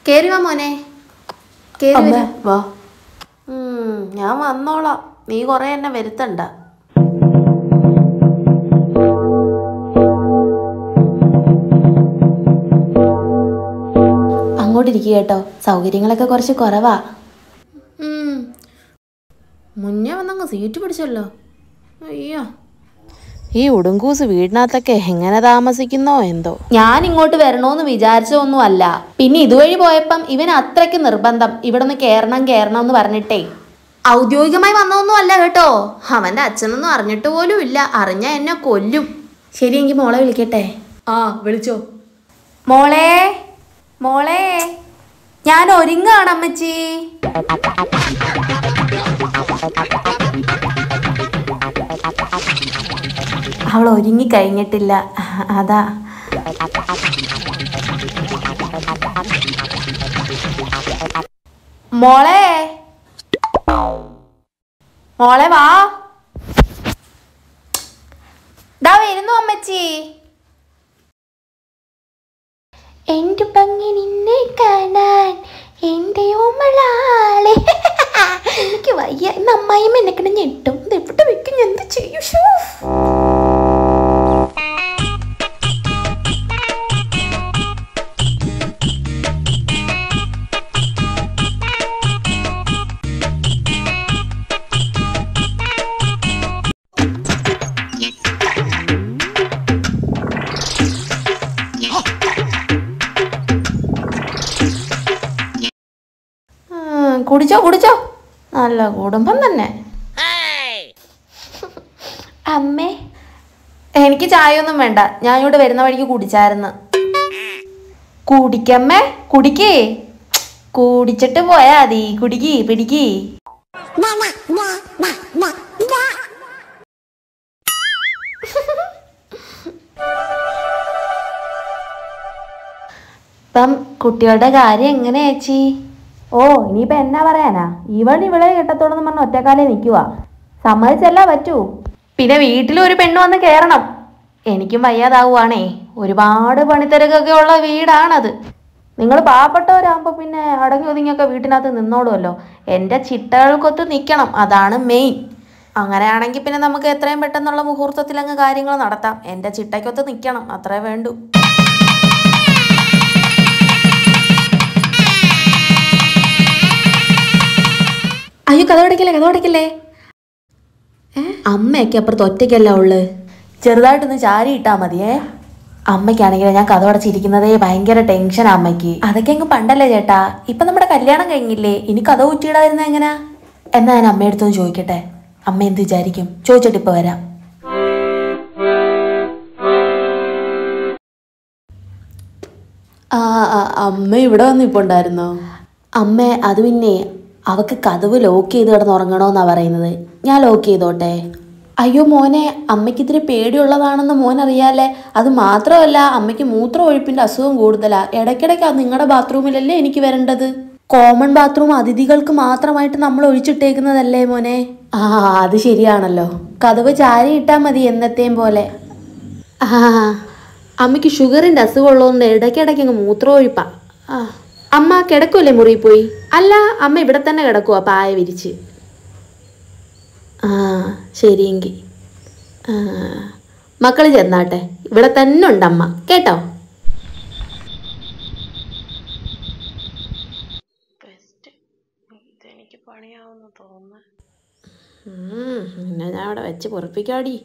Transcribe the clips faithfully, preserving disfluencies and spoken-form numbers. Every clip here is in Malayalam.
കേറി വാ മോനെ. കേറി വാ. ഞാൻ വന്നോളാം, നീ കൊറേ എന്നെ വരുത്തണ്ട. അങ്ങോട്ടിരിക്കുക കേട്ടോ, സൗകര്യങ്ങളൊക്കെ കുറച്ച് കുറവാ. മുന്നേ വന്നങ്ങ് സീറ്റ് പിടിച്ചല്ലോ. അയ്യോ, ഈ ഉടുങ്കൂസ് വീടിനകത്തൊക്കെ എങ്ങനെ താമസിക്കുന്നോ എന്തോ. ഞാൻ ഇങ്ങോട്ട് വരണോന്ന് വിചാരിച്ചതൊന്നും അല്ല, പിന്നെ ഇതുവഴി പോയപ്പം ഇവൻ അത്രയ്ക്ക് നിർബന്ധം ഇവിടെ നിന്ന് കയറണം കയറണം എന്ന് പറഞ്ഞിട്ടേ. ഔദ്യോഗികമായി വന്നതൊന്നും അല്ല കേട്ടോ. അവൻ്റെ അച്ഛനൊന്നും അറിഞ്ഞിട്ട് പോലും ഇല്ല. അറിഞ്ഞാൽ എന്നെ കൊല്ലും. ശരി, എങ്കിൽ മോളെ വിളിക്കട്ടെ. ആ വിളിച്ചോ. മോളെ മോളെ ഞാൻ ഒരുങ്ങാണ് അമ്മച്ചി. അവൾ ഒരുങ്ങി കഴിഞ്ഞിട്ടില്ല, അതാ. മോളെ മോളെ വാ. ദാ വരുന്നു അമ്മച്ചി. എന്റെ ഭംഗി നിന്നെ കാണാൻ എന്റെ ഓമളാളെ. എനിക്ക് വയ്യ. ഇന്ന് അമ്മായിമ്മ എന്നെ കണ്ട് ഞെട്ടും. ഇത് എവിടെ വെക്കും, എന്ത് ചെയ്യൂ. കുടിച്ചോ കുടിച്ചോ, നല്ല കുടുംബം തന്നെ. അമ്മേ, എനിക്ക് ചായ ഒന്നും വേണ്ട, ഞാൻ ഇവിടെ വരുന്ന വഴിക്ക് കുടിച്ചായിരുന്നു. കുടിക്കമ്മേ, കുടിക്കേ. കുടിച്ചിട്ട് പോയാ മതി. കുടിക്കി പിടിക്കി. ഇപ്പം കുട്ടികളുടെ കാര്യം എങ്ങനെയാ ചേച്ചി? ഓ, ഇനിയിപ്പോ എന്നാ പറയാനാ. ഇവൾ ഇവളെ കെട്ടത്തോടെന്ന് പറഞ്ഞ ഒറ്റക്കാലേ നിൽക്കുക. സമ്മതിച്ചല്ല പറ്റൂ. പിന്നെ വീട്ടിൽ ഒരു പെണ്ണ് വന്ന് കയറണം. എനിക്കും വയ്യാതാവുകയാണേ. ഒരുപാട് പണിത്തിരക്കൊക്കെ ഉള്ള വീടാണത്. നിങ്ങൾ പാവപ്പെട്ടവരാകുമ്പോൾ പിന്നെ അടങ്ങി ഒതുങ്ങിയൊക്കെ വീട്ടിനകത്ത് നിന്നോളുമല്ലോ. എൻ്റെ ചിട്ടകൾക്കൊത്ത് നിൽക്കണം, അതാണ് മെയിൻ. അങ്ങനെയാണെങ്കിൽ പിന്നെ നമുക്ക് എത്രയും പെട്ടെന്നുള്ള മുഹൂർത്തത്തിൽ അങ്ങ് കാര്യങ്ങൾ നടത്താം. എൻ്റെ ചിട്ടയ്ക്കൊത്ത് നിൽക്കണം, അത്രേ വേണ്ടൂ. അയ്യോ, കഥ പഠിക്കല്ലേ കഥ പഠിക്കല്ലേ. അമ്മയൊക്കെ അപ്പുറത്ത് ഒറ്റയ്ക്കല്ല ഉള്ളു. ചെറുതായിട്ടൊന്ന് ചാരി ഇട്ടാ മതിയേ. അമ്മയ്ക്കാണെങ്കിൽ ഞാൻ കഥ അടച്ചിരിക്കുന്നതേ ഭയങ്കര ടെൻഷനാ അമ്മയ്ക്ക്. അതൊക്കെ അങ്ങ് പണ്ടല്ലേ ചേട്ടാ. ഇപ്പൊ നമ്മുടെ കല്യാണം കഴിഞ്ഞില്ലേ, ഇനി കഥ ഊറ്റിയിടാതിരുന്ന എങ്ങനാ? എന്നാ ഞാൻ അമ്മയടുത്തൊന്ന് ചോദിക്കട്ടെ, അമ്മ എന്ത് വിചാരിക്കും? ചോദിച്ചിട്ട് ഇപ്പൊ വരാം. ആ അമ്മ ഇവിടെ വന്ന് ഇപ്പൊ ഉണ്ടായിരുന്നോ? അമ്മ അത് പിന്നെ അവക്ക് കതവ് ലോക്ക് ചെയ്ത് കിടന്ന് ഉറങ്ങണമെന്നാ പറയുന്നത്. ഞാൻ ലോക്ക് ചെയ്തോട്ടെ? അയ്യോ മോനെ, അമ്മയ്ക്ക് ഇത്തിരി പേടിയുള്ളതാണെന്ന് മോൻ അറിയാലേ. അത് മാത്രമല്ല, അമ്മയ്ക്ക് മൂത്ര ഒഴിപ്പിൻ്റെ അസുഖം കൂടുതലാ. ഇടയ്ക്കിടയ്ക്ക് അത് നിങ്ങളുടെ ബാത്റൂമിലല്ലേ എനിക്ക് വരേണ്ടത്. കോമൺ ബാത്റൂം അതിഥികൾക്ക് മാത്രമായിട്ട് നമ്മൾ ഒഴിച്ചിട്ടേക്കുന്നതല്ലേ മോനെ. ആ അത് ശരിയാണല്ലോ. കതവ് ചാരി ഇട്ടാൽ മതി എന്നത്തെയും പോലെ. ആ അമ്മയ്ക്ക് ഷുഗറിൻ്റെ അസുഖം ഉള്ളതുകൊണ്ട് ഇടയ്ക്കിടയ്ക്ക് അങ്ങ് മൂത്ര ഒഴിപ്പാ. ആ അമ്മ കിടക്കുമല്ലേ മുറിയിൽ പോയി? അല്ല, അമ്മ ഇവിടെ തന്നെ കിടക്കുവാ പായ വിരിച്ച്. ആ ശരിയെങ്കിൽ ആ മക്കൾ ചെന്നാട്ടെ, ഇവിടെ തന്നെ ഉണ്ട് അമ്മ കേട്ടോ. ഇതെനിക്ക് പണിയാവുന്ന തോന്നുന്നു. പിന്നെ ഞാൻ അവിടെ വെച്ച് പൊറപ്പിക്കാടി.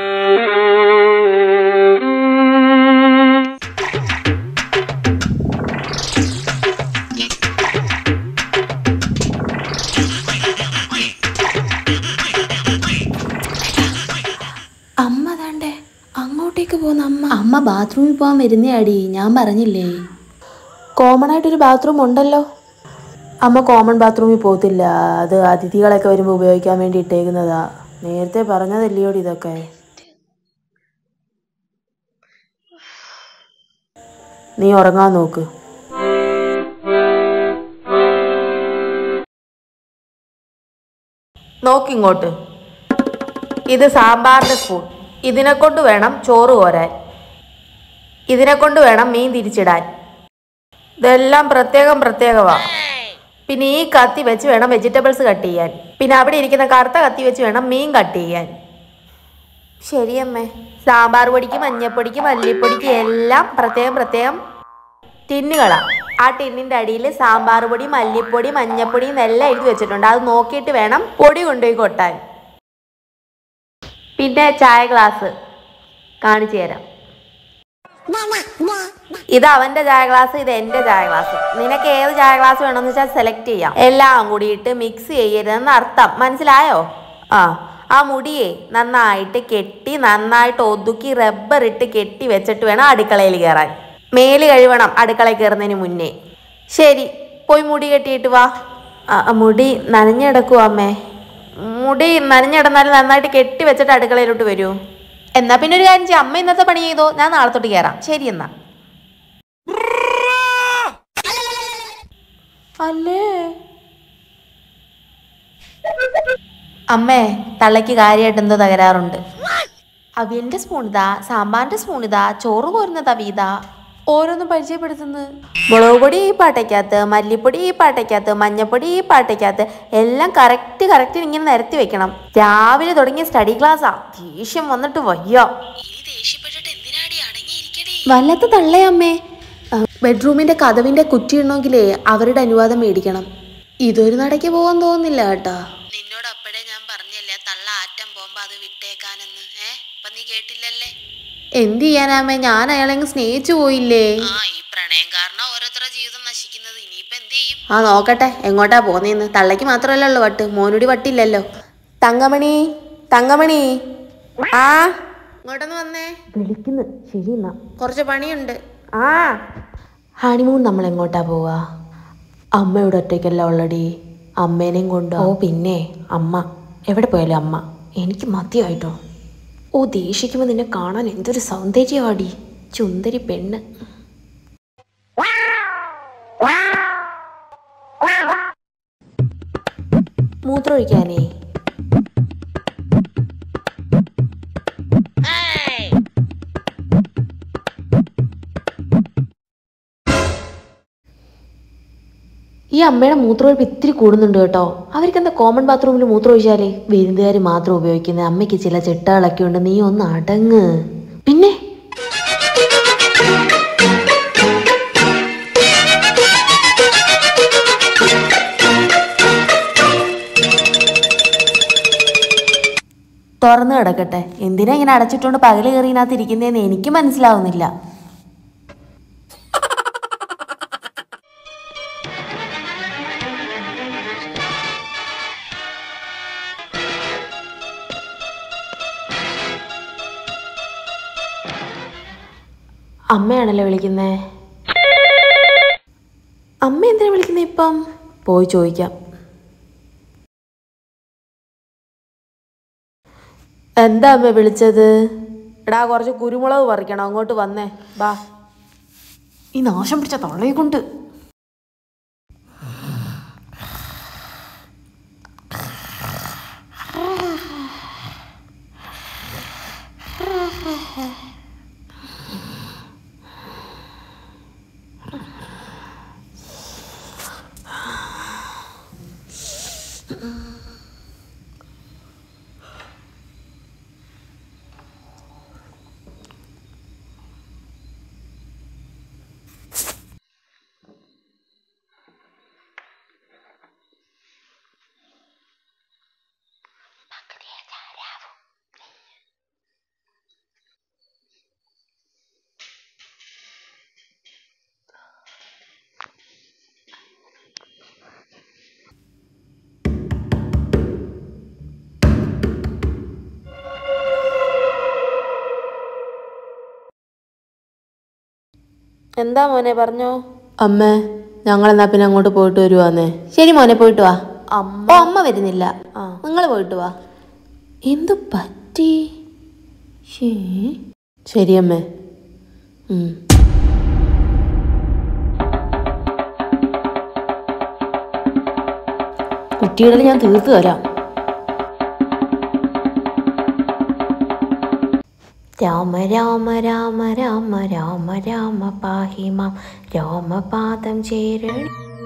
അമ്മ താണ്ടേ അങ്ങോട്ടേക്ക് പോകുന്ന അമ്മ. അമ്മ ബാത്റൂമിൽ പോകാൻ വരുന്നയാടി, ഞാൻ പറഞ്ഞില്ലേ. കോമൺ ആയിട്ടൊരു ബാത്റൂം ഉണ്ടല്ലോ. അമ്മ കോമൺ ബാത്റൂമിൽ പോകത്തില്ല, അത് അതിഥികളൊക്കെ വരുമ്പോൾ ഉപയോഗിക്കാൻ വേണ്ടി ഇട്ടേക്കുന്നതാ. നേരത്തെ പറഞ്ഞതല്ലയോടി ഇതൊക്കെ. നീ ഉറങ്ങാൻ നോക്ക്. നോക്കിങ്ങോട്ട്. ഇത് സാമ്പാറിൻ്റെ സ്പൂൺ. ഇതിനെ കൊണ്ട് വേണം ചോറ് കോരാൻ. ഇതിനെ കൊണ്ട് വേണം മീൻ തിരിച്ചിടാൻ. ഇതെല്ലാം പ്രത്യേകം പ്രത്യേകമാ. പിന്നെ ഈ കത്തി വെച്ച് വേണം വെജിറ്റബിൾസ് കട്ട് ചെയ്യാൻ. പിന്നെ അവിടെ ഇരിക്കുന്ന കറുത്ത കത്തി വെച്ച് വേണം മീൻ കട്ട് ചെയ്യാൻ. ശരിയമ്മേ. സാമ്പാർ പൊടിക്ക് മഞ്ഞപ്പൊടിക്ക് മല്ലിപ്പൊടിക്ക് എല്ലാം പ്രത്യേകം പ്രത്യേകം ടിന്നുകളാണ്. ആ ടിന്നിൻ്റെ അടിയിൽ സാമ്പാർ പൊടി മല്ലിപ്പൊടി മഞ്ഞപ്പൊടി എന്നെല്ലാം എഴുതി വെച്ചിട്ടുണ്ട്. അത് നോക്കിയിട്ട് വേണം പൊടി കൊണ്ടുപോയി കൊട്ടാൻ. പിന്നെ ചായ ഗ്ലാസ് കാണിച്ചു തരാം. ഇത് അവൻ്റെ ചായ ഗ്ലാസ്, ഇത് എൻ്റെ ചായ ഗ്ലാസ്. നിനക്ക് ഏത് ചായ ഗ്ലാസ് വേണമെന്ന് വെച്ചാൽ സെലക്ട് ചെയ്യാം. എല്ലാം കൂടിയിട്ട് മിക്സ് ചെയ്യരുതെന്ന് അർത്ഥം. മനസ്സിലായോ? ആ ആ മുടിയെ നന്നായിട്ട് കെട്ടി നന്നായിട്ട് ഒതുക്കി റബ്ബർ ഇട്ട് കെട്ടി വെച്ചിട്ട് വേണം അടുക്കളയിൽ കയറാൻ. മേല് കഴുകണം അടുക്കളയിൽ കയറുന്നതിന് മുന്നേ. ശരി, പോയി മുടി കെട്ടിയിട്ട് വാ. മുടി നനഞ്ഞെടുക്കുവോ അമ്മേ? മുടി നനഞ്ഞിടന്നാലും നന്നായിട്ട് കെട്ടി വെച്ചിട്ട് അടുക്കളയിലോട്ട് വരൂ. എന്നാ പിന്നെ ഒരു കാര്യം ചെയ്യാം, അമ്മ ഇന്നത്തെ പണി ചെയ്തോ, ഞാൻ നാളെ തൊട്ട് കയറാം. ശരി എന്നാ. അല്ലേ അമ്മേ, തള്ളയ്ക്ക് കാര്യമായിട്ട് എന്തോ തകരാറുണ്ട്. അവിയലിൻ്റെ സ്പൂൺ ഇതാ, സാമ്പാറിൻ്റെ സ്പൂൺ ഇതാ, ചോറ് കോരുന്ന തവി ഇതാ, ഓരോന്നും പരിചയപ്പെടുത്തുന്നത്. മുളക് പൊടി ഈ പാട്ടയ്ക്കകത്ത്, മല്ലിപ്പൊടി ഈ പാട്ടയ്ക്കകത്ത്, മഞ്ഞപ്പൊടി ഈ പാട്ടയ്ക്കകത്ത്, എല്ലാം കറക്റ്റ് കറക്റ്റ് ഇങ്ങനെ നിരത്തി വെക്കണം. രാവിലെ തുടങ്ങിയ സ്റ്റഡി ക്ലാസ്സാ. ദേഷ്യം വന്നിട്ട് വയ്യ. വല്ലാത്ത തള്ളേ അമ്മേ. ബെഡ്റൂമിൻ്റെ കതവിൻ്റെ കുറ്റിയിടണമെങ്കിലേ അവരുടെ അനുവാദം മേടിക്കണം. ഇതൊരു നടയ്ക്ക് പോകാൻ തോന്നുന്നില്ല കേട്ടോ. നിന്നോട് അപ്പോഴേ ഞാൻ പറഞ്ഞല്ലേ തള്ള ആറ്റം പോകുമ്പോ അത് വിട്ടേക്കാനെന്ന്. ഏ ഇപ്പൊ നീ കേട്ടില്ലല്ലേ? എന്ത് ചെയ്യാനാമേ, ഞാൻ അയാളെങ്ങ് സ്നേഹിച്ചു പോയില്ലേ. ആ ഈ പ്രണയം കാരണം ഓരോരുത്തരുടെ ജീവിതം നശിക്കുന്നത്. ഇനിയിപ്പൊ എന്ത് ചെയ്യും? ആ നോക്കട്ടെ എങ്ങോട്ടാ പോന്നേന്ന്. തള്ളയ്ക്ക് മാത്രമല്ല ഉള്ളു വട്ട്, മോനുടി വട്ടില്ലല്ലോ. തങ്കമണി, തങ്കമണി, ആ ഇങ്ങോട്ടൊന്ന് വന്നേ. വിളിക്കുന്നു. ശരി എന്നാ, കുറച്ച് പണിയുണ്ട്. ആ ഹണിമൂൺ നമ്മൾ എങ്ങോട്ടാ പോവാ? അമ്മയുടെ ഒറ്റയ്ക്കല്ല ഉള്ളടി, അമ്മേനെയും കൊണ്ട്. ഓ പിന്നെ അമ്മ എവിടെ പോയാലും അമ്മ. എനിക്ക് മതിയായിട്ടോ. ഓ ദേഷിക്കുമ്പോൾ നിന്നെ കാണാൻ എന്തൊരു സൗന്ദര്യമാടി, ചുന്ദരി പെണ്ണ്. മൂത്രമൊഴിക്കാനേ? ഈ അമ്മയുടെ മൂത്രമൊഴിപ്പ് ഇത്തിരി കൂടുന്നുണ്ട് കേട്ടോ. അവർക്ക് എന്താ കോമൺ ബാത്റൂമിൽ മൂത്രമൊഴിച്ചാലേ വിരുന്നുകാർ മാത്രം ഉപയോഗിക്കുന്നത്. അമ്മയ്ക്ക് ചില ചിട്ടകളൊക്കെ ഉണ്ട്, നീ ഒന്ന് അടങ്ങ്. പിന്നെ തുറന്നു കിടക്കട്ടെ. എന്തിനാ ഇങ്ങനെ അടച്ചിട്ടുകൊണ്ട് പകല് കയറിനകത്ത് ഇരിക്കുന്നതെന്ന് എനിക്ക് മനസ്സിലാവുന്നില്ല. അമ്മയാണല്ലോ വിളിക്കുന്നേ. അമ്മ എന്തിനാ വിളിക്കുന്നേ ഇപ്പം? പോയി ചോദിക്കാം. എന്താ അമ്മ വിളിച്ചത്? എടാ കുറച്ച് കുരുമുളക് പറിക്കണം, അങ്ങോട്ട് വന്നേ ബാ. ഈ നാശം പിടിച്ച തൊള്ളയെ കൊണ്ട്. എന്താ മോനെ പറഞ്ഞോ? അമ്മ ഞങ്ങളെന്നാ പിന്നെ അങ്ങോട്ട് പോയിട്ട് വരുവാന്നേ. ശരി മോനെ പോയിട്ട് വാ. അമ്മ ഓ അമ്മ വരുന്നില്ല, നിങ്ങൾ പോയിട്ട് വാ. എന്തു പറ്റി? ശരി അമ്മേ. കുട്ടികളെ ഞാൻ തീർത്തു തരാം. രാമ രാമ രാമ രാമ രാമ രാമ പാഹി മാം രാമപാദം ചേരണി.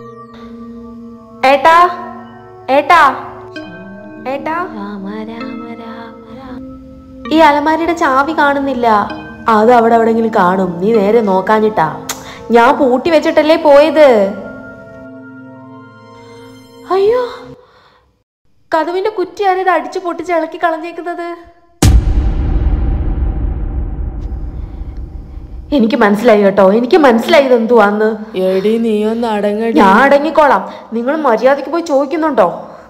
ഏട്ടാ ഏട്ടാ ഏട്ടാ രാമ രാമ രാമ രാമ. ഈ അലമാരിയുടെ ചാവി കാണുന്നില്ല. അത് അവിടെ എവിടെങ്കിലും കാണും, നീ നേരെ നോക്കാഞ്ഞിട്ടാ. ഞാൻ പൂട്ടി വെച്ചിട്ടല്ലേ പോയത്. അയ്യോ, കതവിന്റെ കുറ്റിയാണ് ഇത് അടിച്ചു പൊട്ടിച്ച് ഇളക്കി കളഞ്ഞേക്കുന്നത്. എനിക്ക് മനസ്സിലായി കേട്ടോ, എനിക്ക് മനസ്സിലായി ഇതെന്തുവാന്ന്. എടി നീ ഒന്ന് അടങ്ങടി. ഞാൻ അടങ്ങിക്കോളാം. നിങ്ങൾ മര്യാദയ്ക്ക് പോയി ചോദിക്കുന്നുണ്ടോ?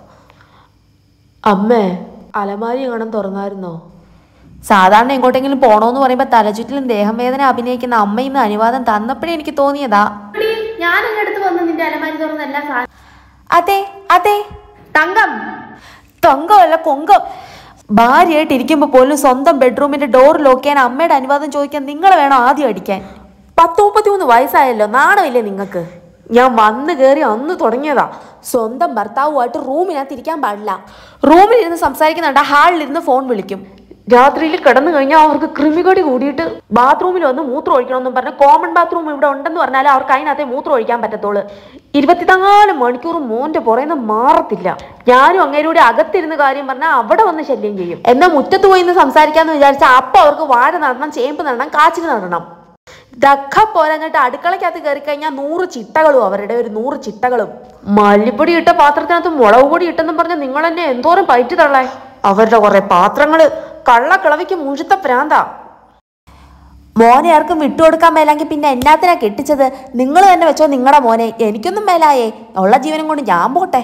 അമ്മേ, അലമാരി കാണാൻ തുറന്നായിരുന്നോ? സാധാരണ എങ്ങോട്ടെങ്കിലും പോണോന്ന് പറയുമ്പോ തലചുറ്റിലും ദേഹം വേദന അഭിനയിക്കുന്ന അമ്മയിന്ന് അനുവാദം തന്നപ്പോഴേ എനിക്ക് തോന്നിയതാ. ഞാൻ അടുത്ത് വന്ന് നിന്റെ അലമാരി തുറന്നല്ല. അതെ അതെ, തങ്കം തങ്കമല്ല കൊങ്കം. ഭാര്യയായിട്ട് ഇരിക്കുമ്പോ പോലും സ്വന്തം ബെഡ്റൂമിന്റെ ഡോർ ലോക്ക് ചെയ്യാൻ അമ്മയുടെ അനുവാദം ചോദിക്കാൻ നിങ്ങൾ വേണം ആദ്യം അടിക്കാൻ. പത്ത് മുപ്പത്തി മൂന്ന് വയസ്സായല്ലോ, നാണമില്ലേ നിങ്ങൾക്ക്? ഞാൻ വന്ന് കയറി അന്ന് തുടങ്ങിയതാ. സ്വന്തം ഭർത്താവുമായിട്ട് റൂമിനകത്ത് ഇരിക്കാൻ പാടില്ല. റൂമിലിരുന്ന് സംസാരിക്കുന്നുണ്ട്, ഹാളിലിരുന്ന് ഫോൺ വിളിക്കും. രാത്രിയിൽ കിടന്നു കഴിഞ്ഞാൽ അവർക്ക് കൃമികടി കൂടിയിട്ട് ബാത്റൂമിൽ വന്ന് മൂത്രം ഒഴിക്കണമെന്നും പറഞ്ഞ് കോമൺ ബാത്റൂം ഇവിടെ ഉണ്ടെന്ന് പറഞ്ഞാൽ അവർക്ക് അതിനകത്തെ മൂത്രം ഒഴിക്കാൻ പറ്റത്തുള്ളൂ. ഇരുപത്തിനാല് മണിക്കൂറും മോന്റെ പുറയുന്ന മാറത്തില്ല. ഞാനും അങ്ങേരൂടെ അകത്തിരുന്ന് കാര്യം പറഞ്ഞാൽ അവിടെ വന്ന് ശല്യം ചെയ്യും. എന്നാൽ മുറ്റത്ത് പോയി ഇന്ന് സംസാരിക്കാന്ന് വിചാരിച്ചാൽ അപ്പം അവർക്ക് വാഴ നടണം, ചേമ്പ് നടണം, കാച്ചിൽ നടണം. ഇതൊക്കെ പോരങ്ങട്ട് അടുക്കളക്കകത്ത് കയറി കഴിഞ്ഞാൽ നൂറ് ചിട്ടകളും, അവരുടെ ഒരു നൂറ് ചിട്ടകളും. മല്ലിപ്പൊടി ഇട്ട പാത്രത്തിനകത്ത് മുളക് പൊടി ഇട്ടെന്നും പറഞ്ഞ് നിങ്ങൾ എന്നെ എന്തോരം പയറ്റി തള്ളേ. അവരുടെ കുറെ പാത്രങ്ങള് കള്ളക്കിളവിക്ക് മുഴുത്ത പ്രാന്താ. മോനെ ആർക്കും വിട്ടുകൊടുക്കാൻ മേലാങ്കിൽ പിന്നെ എന്നാത്തിനാ കെട്ടിച്ചത്? നിങ്ങൾ തന്നെ വെച്ചോ നിങ്ങളുടെ മോനെ. എനിക്കൊന്നും മേലായേ. ഉള്ള ജീവനം കൊണ്ട് ഞാൻ പോട്ടെ.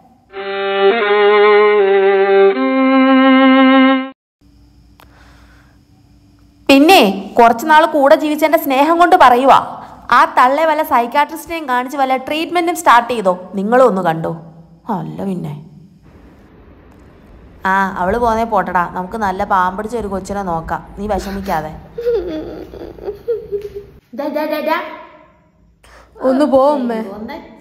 പിന്നെ കുറച്ചു നാൾ കൂടെ ജീവിച്ചെന്റെ സ്നേഹം കൊണ്ട് പറയുവാ, ആ തള്ളെ വല്ല സൈക്കാട്രിസ്റ്റിനെയും കാണിച്ച് വല്ല ട്രീറ്റ്മെന്റും സ്റ്റാർട്ട് ചെയ്തോ? നിങ്ങളും ഒന്ന് കണ്ടോ? അല്ല പിന്നെ. ആ, അവള് പോന്നേ പോട്ടടാ. നമുക്ക് നല്ല പാമ്പടിച്ച ഒരു കൊച്ചിനെ നോക്കാം. നീ വിഷമിക്കാതെ. ഒന്ന് പോ അമ്മേ.